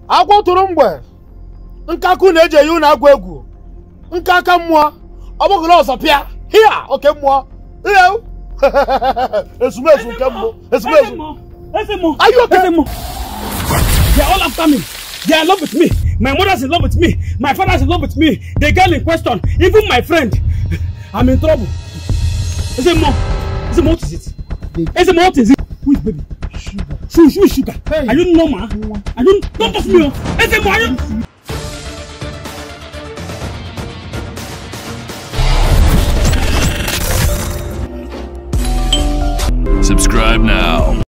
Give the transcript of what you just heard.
Agwọ tụrụ mgbe nkaku na-eji eyi na agwọ egwu nkaka mmụọ ọgbọgụrụ ọzọ pịa hia oke mmụọ ihe esumesu nke mmụọ esumesu. Are you okay? They are all after me. They are in love with me. My mother's in love with me. My father's in love with me. The girl in question, even my friend. I'm in trouble. Is it more? What is it? What is it? Who is baby? Sugar. Sugar. Hey. Are you normal? Don't touch me. Is it more? Subscribe now.